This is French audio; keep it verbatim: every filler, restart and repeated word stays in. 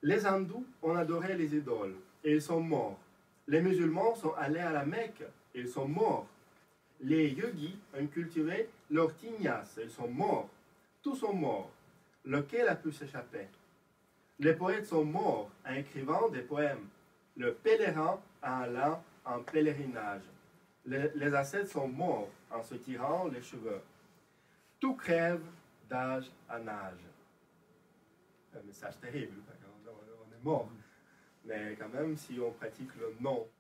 Les hindous ont adoré les idoles et ils sont morts. Les musulmans sont allés à la Mecque et ils sont morts. Les yogis ont cultivé leurs tignas et ils sont morts. Tous sont morts. Lequel a pu s'échapper? Les poètes sont morts en écrivant des poèmes. Le pèlerin a allant en pèlerinage. Les, les ascètes sont morts en se tirant les cheveux. Tout crève d'âge en âge. Un message terrible, on est mort. Mais quand même, si on pratique le non